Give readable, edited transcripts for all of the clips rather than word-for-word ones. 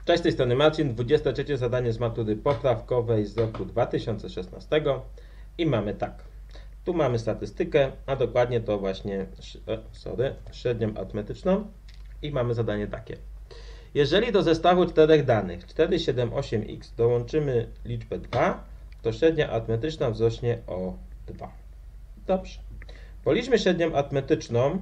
Cześć, z tej strony Marcin, 23 zadanie z matury poprawkowej z roku 2016 i mamy tak. Tu mamy statystykę, a dokładnie to właśnie średnią arytmetyczną i mamy zadanie takie. Jeżeli do zestawu czterech danych 4, 7, 8x dołączymy liczbę 2, to średnia arytmetyczna wzrośnie o 2. Dobrze. Policzmy średnią arytmetyczną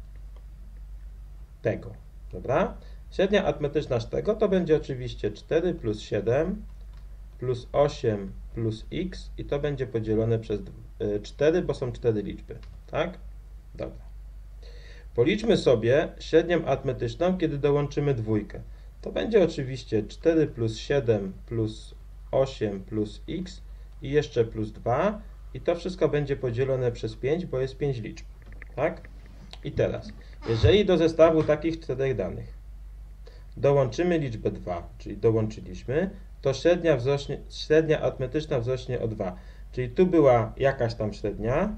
tego. Dobra? Średnia arytmetyczna z tego to będzie oczywiście 4 plus 7 plus 8 plus x i to będzie podzielone przez 4, bo są 4 liczby. Tak? Dobra. Policzmy sobie średnią arytmetyczną, kiedy dołączymy dwójkę. To będzie oczywiście 4 plus 7 plus 8 plus x i jeszcze plus 2 i to wszystko będzie podzielone przez 5, bo jest 5 liczb. Tak? I teraz, jeżeli do zestawu takich czterech danych dołączymy liczbę 2, czyli dołączyliśmy, to średnia arytmetyczna wzrośnie o 2. Czyli tu była jakaś tam średnia.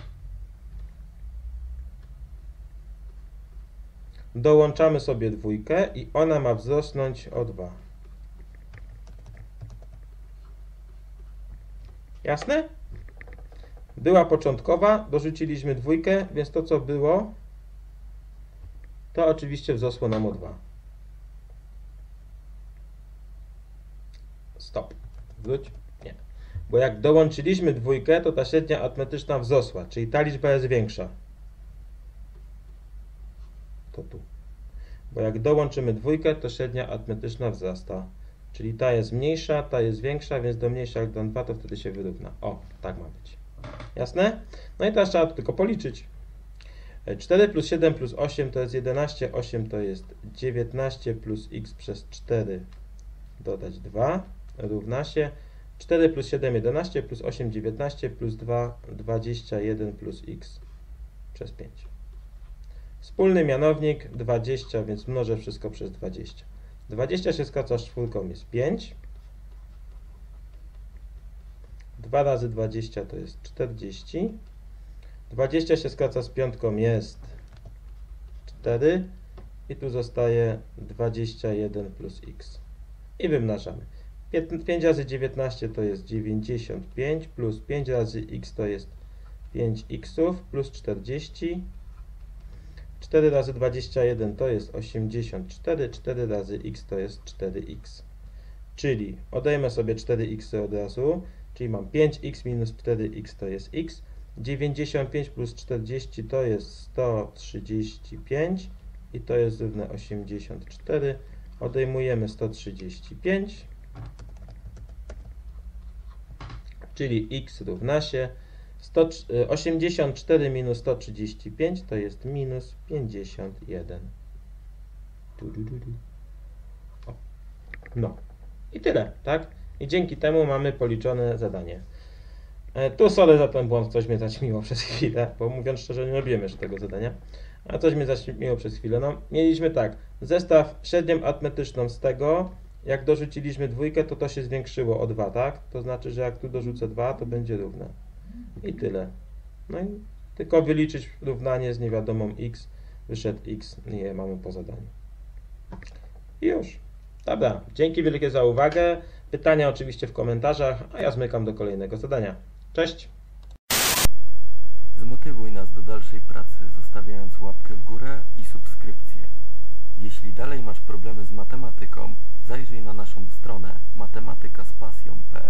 Dołączamy sobie dwójkę i ona ma wzrosnąć o 2. Jasne? Była początkowa, dorzuciliśmy dwójkę, więc to co było, to oczywiście wzrosło nam o 2. Stop. Wróć? Nie. Bo jak dołączyliśmy dwójkę, to ta średnia arytmetyczna wzrosła, czyli ta liczba jest większa. To tu. Bo jak dołączymy dwójkę, to średnia arytmetyczna wzrasta. Czyli ta jest mniejsza, ta jest większa, więc do mniejsza jak do 2, to wtedy się wyrówna. O, tak ma być. Jasne? No i teraz trzeba tylko policzyć. 4 plus 7 plus 8 to jest 11, 8 to jest 19 plus x przez 4 dodać 2 równa się 4 plus 7 11 plus 8 19 plus 2 21 plus x przez 5. Wspólny mianownik 20, więc mnożę wszystko przez 20. 20 się skraca z czwórką jest 5. 2 razy 20 to jest 40. 20 się skraca z piątką jest 4. I tu zostaje 21 plus x. I wymnażamy. 5 razy 19 to jest 95 plus 5 razy x to jest 5x plus 40. 4 razy 21 to jest 84, 4 razy x to jest 4x. Czyli odejmę sobie 4x od razu, czyli mam 5x minus 4x to jest x. 95 plus 40 to jest 135 i to jest równe 84. Odejmujemy 135, czyli x równa się 84 minus 135 to jest minus 51. No i tyle, tak? I dzięki temu mamy policzone zadanie. Tu sorry za ten błąd, coś mnie zaćmiło przez chwilę, bo mówiąc szczerze nie robiłem jeszcze tego zadania. A coś mnie zaćmiło przez chwilę. No, mieliśmy tak, zestaw średnią arytmetyczną z tego, jak dorzuciliśmy dwójkę, to się zwiększyło o 2, tak? To znaczy, że jak tu dorzucę 2, to będzie równe. I tyle. No i tylko wyliczyć równanie z niewiadomą x, wyszedł x i je mamy po zadaniu. I już. Dobra, dzięki wielkie za uwagę. Pytania oczywiście w komentarzach, a ja zmykam do kolejnego zadania. Cześć! Zmotywuj nas do dalszej pracy, zostawiając łapkę w górę i subskrypcję. Jeśli dalej masz problemy z matematyką, zajrzyj na naszą stronę matematykaspasją.pl